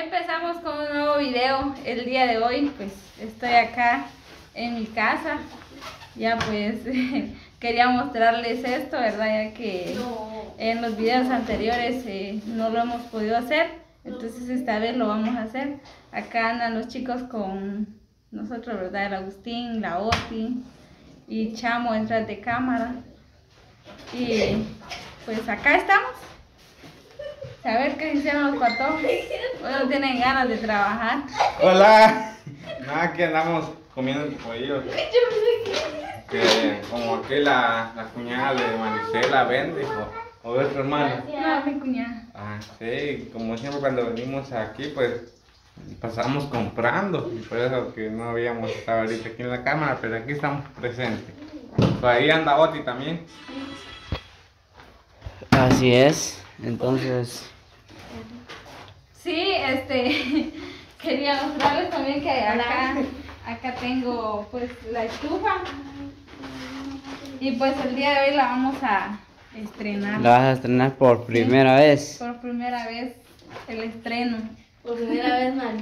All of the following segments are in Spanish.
Empezamos con un nuevo video el día de hoy. Pues estoy acá en mi casa. Ya pues quería mostrarles esto, ¿verdad? Ya que en los videos anteriores no lo hemos podido hacer. Entonces esta vez lo vamos a hacer. Acá andan los chicos con nosotros, ¿verdad? El Agustín, la Oti y Chamo detrás de cámara. Y pues acá estamos. A ver qué hicieron los patojos. Hoy no tienen ganas de trabajar. Hola. Nada, que andamos comiendo pollo. Que como aquí la cuñada de Maricela vende o de tu hermana. No, mi cuñada. Ah, sí, como siempre cuando venimos aquí pues pasamos comprando. Y por eso que no habíamos estado ahorita aquí en la cámara, pero aquí estamos presentes. Pues ahí anda Oti también. Así es, entonces... Sí, quería mostrarles también que acá tengo pues la estufa. Y pues el día de hoy la vamos a estrenar. La vas a estrenar por primera vez. Por primera vez el estreno. Por primera vez, Mari.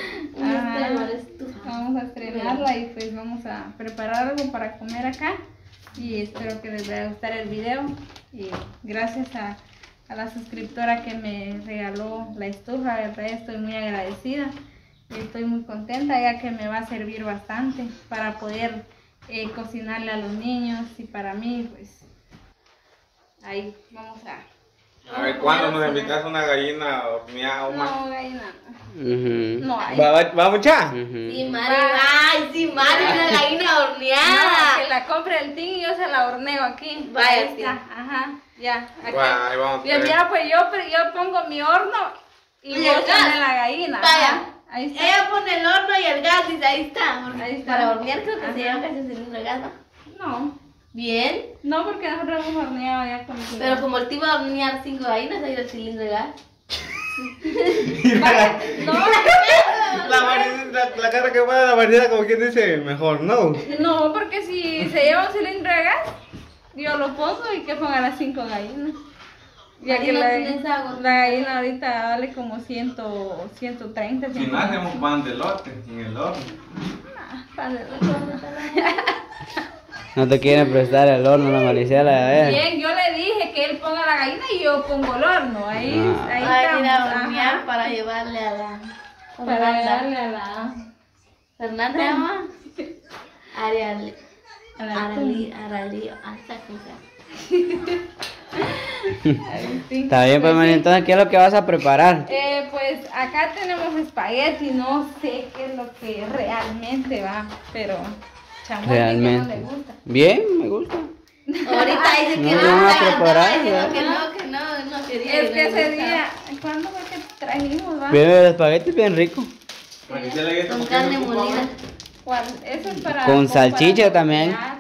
Vamos a estrenarla y pues vamos a preparar algo para comer acá. Y espero que les vaya a gustar el video. Y gracias a la suscriptora que me regaló la estufa, ¿verdad? Estoy muy agradecida. Y estoy muy contenta ya que me va a servir bastante para poder cocinarle a los niños y para mí, pues ahí vamos a ver, ¿cuándo nos invitas una gallina horneada o más? no, gallina no. No hay. ¿Va mucha? Sí, Mari, ay, sí, Mari, una gallina No, horneada. que la compre el Tim y yo se la horneo aquí. Vaya, Ahí sí. está, ajá, ya. Aquí. Bueno, ahí vamos a Bien, ver. mira, pues yo pongo mi horno y Y vos el gas. pones la gallina. Vaya. Ajá, ahí está. Ella pone el horno y el gas, dice, ahí está. Ahí está. Para hornear creo que Ajá. se lleva casi un cilindro de gas, ¿no? No, Bien. no, porque nosotros hemos horneado ya con el Pero como el tipo va a hornear 5 gallinas, ahí el cilindro de gas. Vaya, no, La cara que pone la Maricela como quien dice, mejor no. no, porque si se lleva un cilindro de gas, yo lo pongo y que ponga las 5 gallinas. Ya que Gallinas tienes agua. la gallina ahorita vale como 130. Si no hacemos pan de lote en el horno. No te quieren prestar el horno, la Maricela, a ver. Bien, yo le dije que él ponga la gallina y yo pongo el horno. Ahí Ay, estamos. mira, a hornear Ajá. para llevarle a la... Para darle a la... Fernanda se llama Ariel. A la Aralí, hasta que Está bien, pues, Mari, entonces, ¿qué es lo que vas a preparar? Pues acá tenemos espagueti, no sé qué es lo que realmente va, pero chamoy que no Realmente. le gusta. Bien, me gusta. ahorita dice que No, no, vamos a estaba preparar, diciendo ¿verdad? que no quería. Es que no le ese gustaba. día, ¿cuándo fue que trajimos, va? Bien, el espagueti es bien rico. Maricela, ¿y esto Con por qué carne no ocupa, molida. ¿Cuál? Eso es para... Con como salchicha para también. cocinar.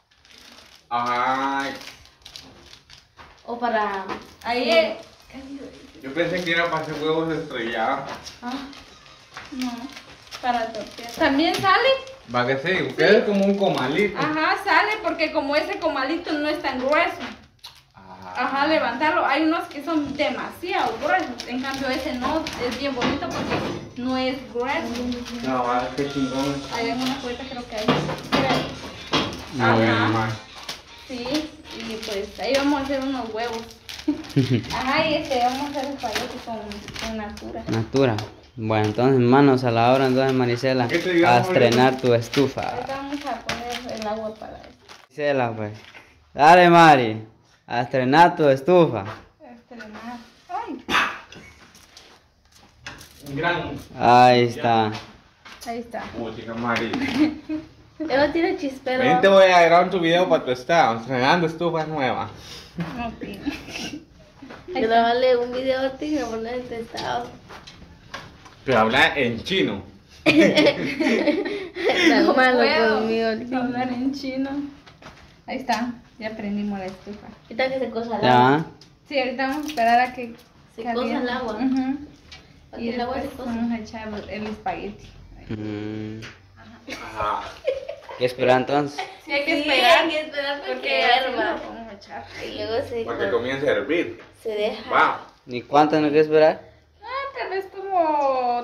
Ay, O para... Ahí, yo pensé que era para hacer huevos estrellados. no, para tortillas. ¿También sale? Va que sí, usted es como un comalito. Ajá, sale porque como ese comalito no es tan grueso. Ajá, levantarlo. Hay unos que son demasiado gruesos. En cambio ese no, es bien bonito porque no es grueso. No, vale, qué chingón. Hay algunas puertas creo que hay. Ah, bueno, Ajá. mamá. Sí, y pues ahí vamos a hacer unos huevos. Ajá, y vamos a hacer espagueti con natura. Natura. Bueno, entonces, manos a la obra, entonces, Maricela, ¿Qué te digamos, a estrenar tu estufa. Ahorita vamos a poner el agua para esto. Maricela, pues. Dale, Mari, a estrenar tu estufa. Estrenar. Ay, Gran. Ahí está. ahí está. Música, Mari. Eva tiene chispero. Ven, te voy a grabar tu video para tu estado, estrenando estufas nuevas. No tiene. Grabarle un video a ti y lo poner en tu estado. Pero habla en chino. Está No malo puedo conmigo. hablar en chino. Ahí está, ya prendimos la estufa. Ahorita que se cosa el agua. Ya. Sí, ahorita vamos a esperar a que Se caliente. cosa el agua. Ujú. Para Y que el agua se después cosa. vamos a echar el espagueti. Ajá. ¿Qué espera entonces? Sí, hay que Sí, esperar. hay que esperar porque Porque así hierva. lo vamos a echar. Y luego Para que comience a hervir. se deja. Wow. ¿Ni cuánto no hay que esperar? Tal vez como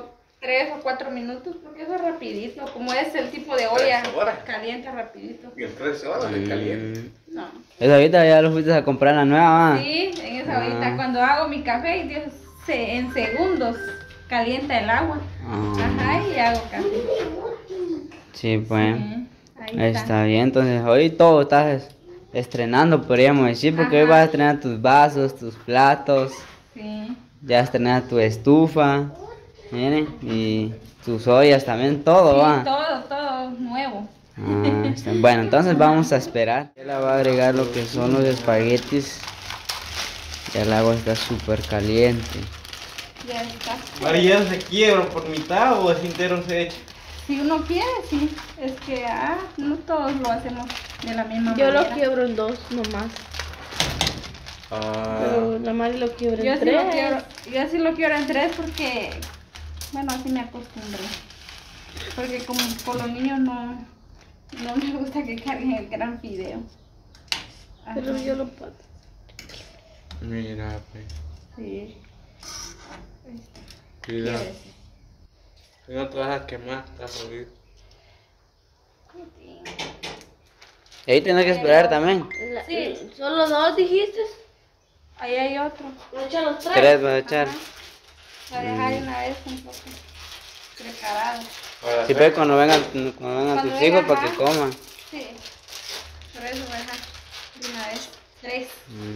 3 o 4 minutos, porque eso es rapidito. Como es el tipo de olla, 3 horas. calienta rapidito. Y en 3 horas de caliente. No. Esa ahorita ya lo fuiste a comprar la nueva, ¿va? Sí, en esa ollita. Cuando hago mi café, Dios, en segundos calienta el agua. Ajá, y hago café. Sí, pues. Sí, ahí Está bien, entonces hoy todo estás estrenando, podríamos decir, porque hoy Ajá. vas a estrenar tus vasos, tus platos, Sí. ya estrenar tu estufa, miren, y tus ollas también, todo Sí, va. todo nuevo. Bueno, entonces vamos a esperar. Ya le va a agregar lo que son los espaguetis. Ya el agua está súper caliente. Ya está. María, ¿se quiebra por mitad o es entero se echa? Si uno quiere, sí. Es que no todos lo hacemos de la misma Yo manera. lo quiebro en 2 nomás. Pero la Mari lo quiebra Yo en sí 3. yo sí lo quiero en 3 porque, bueno, así me acostumbré. Porque como con los niños no me gusta que carguen el gran fideo. Ajá. Pero yo lo puedo. Mira, pues. Sí. Cuidado. Llévese. Si no te vas a quemar, estás jodido. Y ahí tienes que esperar también. Sí. ¿Solo 2 dijiste? Ahí hay otro. ¿No echan los 3? 3 vas a echar. Voy a dejar de una vez un poco preparado. Sí, pues cuando vengan tus Cuando hijos vengan, para que ajá. coman. Sí. Por eso voy a dejar de una vez 3.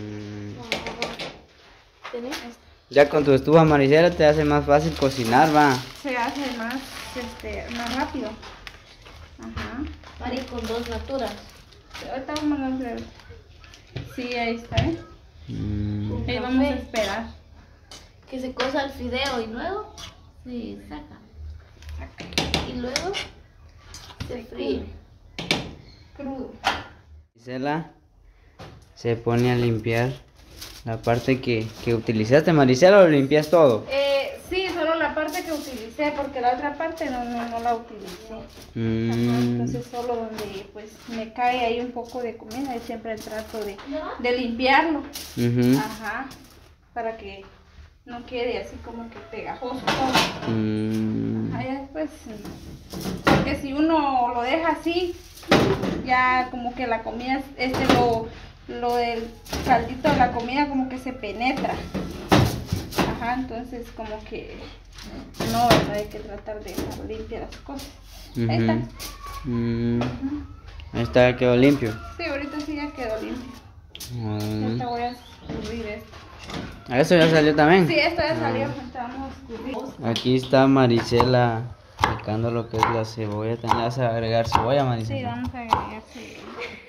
¿Tenés? Ya con tu estufa, Maricela, te hace más fácil cocinar, va. Se hace más, más rápido. Ajá. Mari con 2 naturas. Ahorita vamos a hacer. Sí, ahí está, ¿eh? Mm. Ahí vamos a esperar. Que se cosa el fideo y luego se saca. Y luego se fríe. Crudo. Maricela se pone a limpiar la parte que utilizaste. Maricela, ¿lo limpias todo? Sí, solo la parte que utilicé, porque la otra parte no la utilicé. Ajá, Mm. entonces solo donde pues me cae ahí un poco de comida y siempre trato de limpiarlo. Ujú. Ajá, para que no quede así como que pegajoso todo. Mm. Ahí después, porque si uno lo deja así, ya como que la comida, lo del caldito de la comida como que se penetra. Ajá, entonces como que no, ¿verdad? Hay que tratar de dejar limpias las cosas. Ahí está. Ujú. Mm. Ahí está, quedó limpio. Sí, ahorita sí ya quedó limpio. Mm. Ahorita voy a escurrir esto. Eso ya salió también. Sí, esto ya salió, ahorita vamos a escurrir. Aquí está Maricela picando lo que es la cebolla. También le vas a agregar cebolla, Sí, Maricela. vamos a agregar cebolla.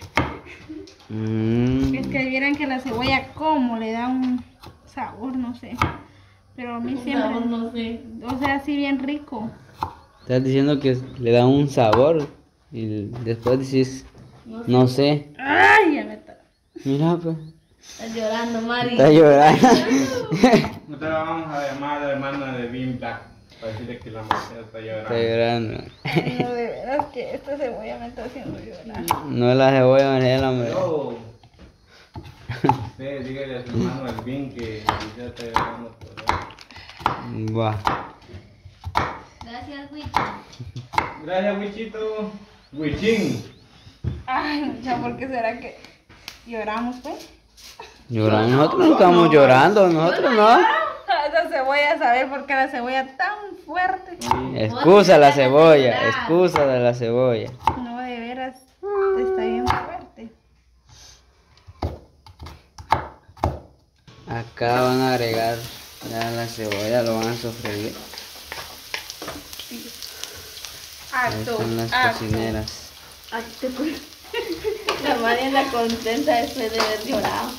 Mm. Es que vieran que la cebolla como le da un sabor, no sé. Pero a mí siempre, No sé. o sea, así bien rico. Estás diciendo que le da un sabor y después decís, no sé. Ay, ya me está. Mira, pues, Estás llorando, Mari. está llorando. Nosotros vamos a llamar a la hermana de Bim Black para decirle que la mujer está llorando. Está llorando. No, de veras que esta cebolla me está haciendo llorar. No la cebolla, Maricela, hombre. Yo. Usted dígale a su hermano el Bim que ya está llorando por él. Buah. Gracias, Wicho. Gracias, Wichito. Wichin. Ay, ya, ¿por qué será que lloramos, pues? Llorando. Nosotros no estamos llorando, nosotros no. Esa cebolla, saber por qué la cebolla tan fuerte. Excusa la cebolla, excusa de la cebolla. No, de veras, está bien fuerte. Acá van a agregar ya la cebolla, lo van a sofreír. Ahí Acto, están las acto. cocineras. La Mari anda contenta después de haber llorado.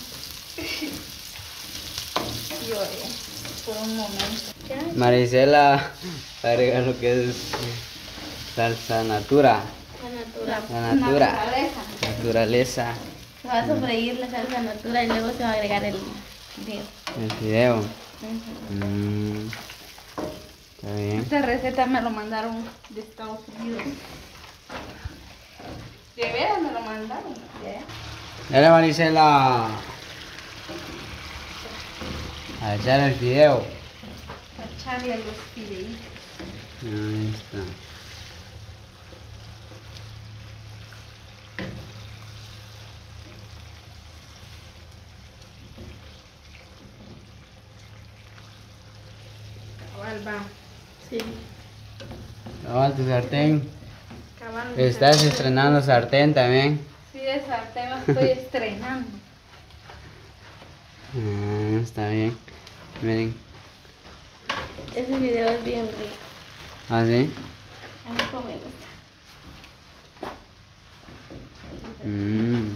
Lloré por un momento. Maricela agrega lo que es salsa natura, La natura. la natura, Naturaleza. naturaleza, Se va a sofreír la salsa natura y luego se va a agregar el fideo. el fideo. Está bien. Esta receta me lo mandaron de Estados Unidos. De veras me lo mandaron. ¿Ya? Dale, Maricela. A echar el fideo. A echarle los fideitos. Ahí está. Cabal, va. Sí. No, tu sartén. Cabal, Estás sartén. estrenando sartén también. Sí, de sartén lo estoy estrenando. Está bien. Miren. Ese video es bien rico. ¿Ah, sí? A mí como me gusta. Mm.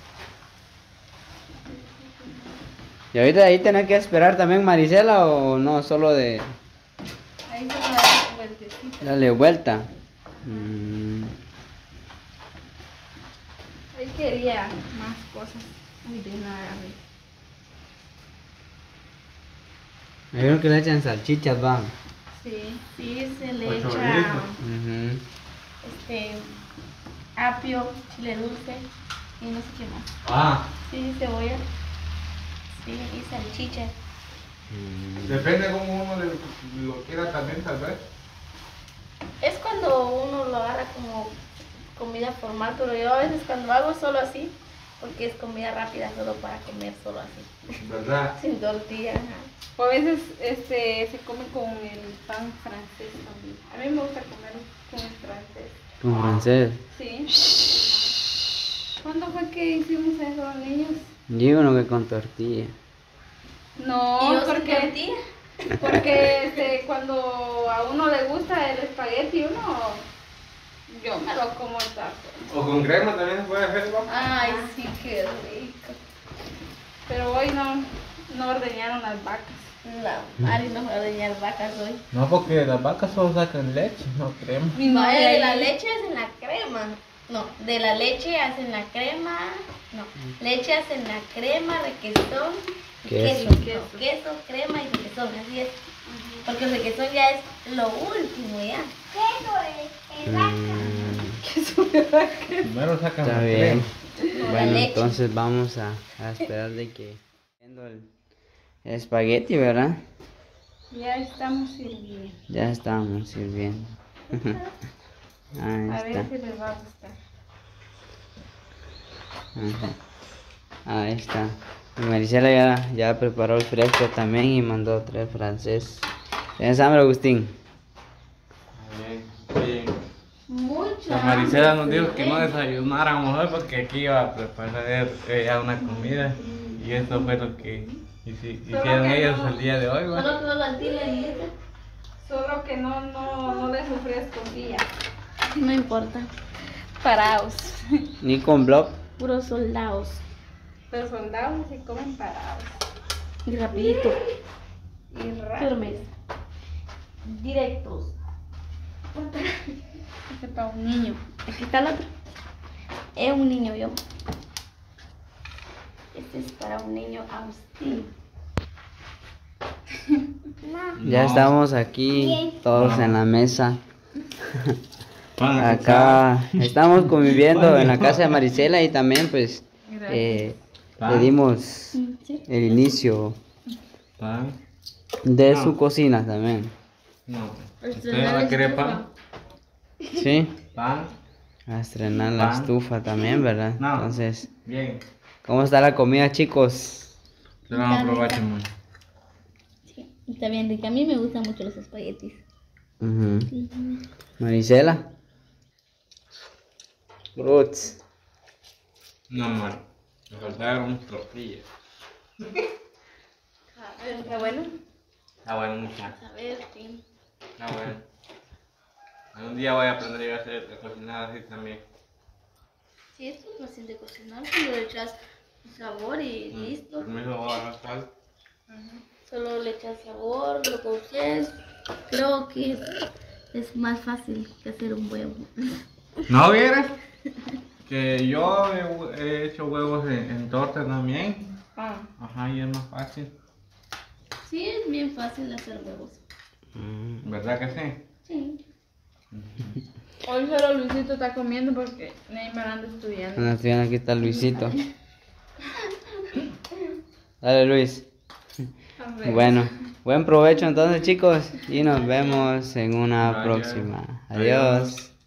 ¿Y ahorita ahí tenés que esperar también Marisela o no? Solo de Ahí se va a dar un vueltecito. darle vuelta. Mm. Ahí quería más cosas. Uy, de nada, Me vieron que le echan salchichas, va. sí. Sí, se le O echa chorizo. Ujú. apio, chile dulce y no sé qué más. Ah, Sí, cebolla. Sí, y salchicha. Mm. depende cómo uno lo quiera también, tal vez. Es cuando uno lo agarra como comida formal, pero yo a veces cuando hago solo así, porque es comida rápida solo para comer solo así, ¿Verdad? sin tortilla. Ajá. O a veces se come con el pan francés también. A mí me gusta comer con el francés. Con francés. Sí. ¿Cuándo fue que hicimos eso los niños? Digo no que con tortilla. ¿Y No, vos sin porque tortilla? cuando a uno le gusta el espagueti, yo me lo como taco. O con crema también se puede hacer, ¿no? Ay, sí, qué rico. Pero hoy no ordeñaron las vacas. No, Ari no va a ordeñar vacas hoy. No, porque las vacas solo sacan leche, no crema. Y no Vaya, de de ahí- la leche hacen la crema. No, de la leche hacen la crema. No, leche hacen la crema, requesón, y Queso. queso, crema y requesón, así es. Porque el requesón ya es lo último ya. Primero sacan Está la bien. crema. No, la Bueno, leche. entonces vamos a esperar de que viendo el espagueti, ¿verdad? Ya estamos sirviendo. Ya estamos sirviendo. Ahí A ver está. si les va a gustar. Ajá. Ahí está. Y Marisela ya preparó el fresco también y mandó tres francés. ¿Tienes hambre, Agustín? Bien, bien. Mucho. La Marisela nos dijo que no desayunáramos hoy porque aquí iba a preparar ella una comida y eso fue lo que hicieron que ellos no. el día de hoy, ¿va? Solo que no la tila y eso. Solo que no les ofrezco día. No importa. Paraos. Ni con blog. Puros soldados. Los soldados se comen parados. Y rapidito. Y rápido. Firmes. Directos. Este para un niño. Aquí está el otro. Es un niño yo. Este es para un niño Agustín. Ya No. estamos aquí todos en la mesa. Van a Acá estamos conviviendo en la casa de Marisela y también pues le dimos Sí. el inicio pan. de No. su cocina también. No. Pues ¿Usted va a querer pan? Sí, Pan. a estrenar la Pan. estufa también, ¿verdad? No. Entonces, Bien. ¿cómo está la comida, chicos? Se vamos a probar, Chimón. Sí. Está bien rica. A mí me gustan mucho los espaguetis. Ujú. Marisela. Fruits. No, amor. Me faltaron tortillas. Está bueno. Ah, bueno, muchas. A ver, sí. Ah, bueno. Algún día voy a aprender yo a cocinar así también. Sí, esto es fácil de cocinar. Solo le echas sabor y listo. Primero voy a agarrar sal. Solo le echas sabor, lo coces. Creo que es más fácil que hacer un huevo. ¿No vieras? Que yo he hecho huevos en torta también. Ah, Ajá, y es más fácil. Sí, es bien fácil hacer huevos. ¿Verdad que sí? Sí. hoy solo Luisito está comiendo porque Neymar anda estudiando. Bueno, estoy aquí está Luisito. Dale, Luis. A ver. Bueno, Buen provecho entonces, chicos, y nos vemos en una Adiós. próxima. Adiós.